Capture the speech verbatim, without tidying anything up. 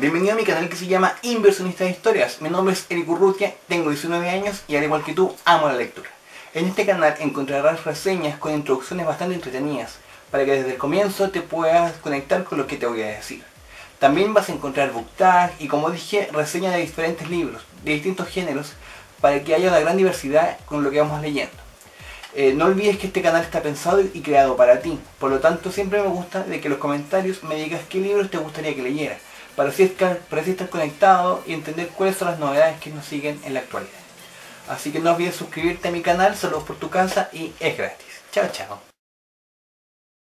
bienvenido a mi canal que se llama Inversionista de Historias. Mi nombre es Eric Urrutia, tengo diecinueve años y al igual que tú, amo la lectura. En este canal encontrarás reseñas con introducciones bastante entretenidas, para que desde el comienzo te puedas conectar con lo que te voy a decir. También vas a encontrar book tag y, como dije, reseñas de diferentes libros, de distintos géneros, para que haya una gran diversidad con lo que vamos leyendo. Eh, no olvides que este canal está pensado y creado para ti, por lo tanto siempre me gusta de que en los comentarios me digas qué libros te gustaría que leyera, para así, estar, para así estar conectado y entender cuáles son las novedades que nos siguen en la actualidad. Así que no olvides suscribirte a mi canal, saludos por tu casa y es gratis. Chao, chao.